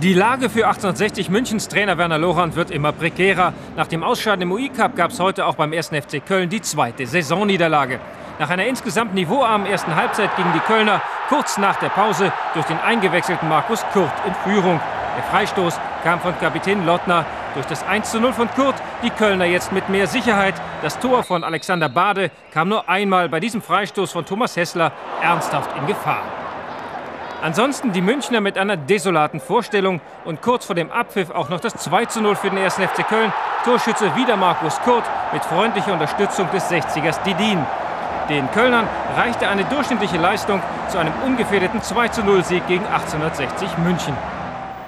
Die Lage für 1860 Münchens Trainer Werner Lorand wird immer prekärer. Nach dem Ausscheiden im UI-Cup gab es heute auch beim 1. FC Köln die zweite Saisonniederlage. Nach einer insgesamt niveauarmen ersten Halbzeit gingen die Kölner kurz nach der Pause durch den eingewechselten Markus Kurt in Führung. Der Freistoß kam von Kapitän Lottner. Durch das 1:0 von Kurt die Kölner jetzt mit mehr Sicherheit. Das Tor von Alexander Bade kam nur einmal bei diesem Freistoß von Thomas Hässler ernsthaft in Gefahr. Ansonsten die Münchner mit einer desolaten Vorstellung und kurz vor dem Abpfiff auch noch das 2:0 für den 1. FC Köln. Torschütze wieder Markus Kurt mit freundlicher Unterstützung des 60ers Didin. Den Kölnern reichte eine durchschnittliche Leistung zu einem ungefährdeten 2:0 Sieg gegen 1860 München.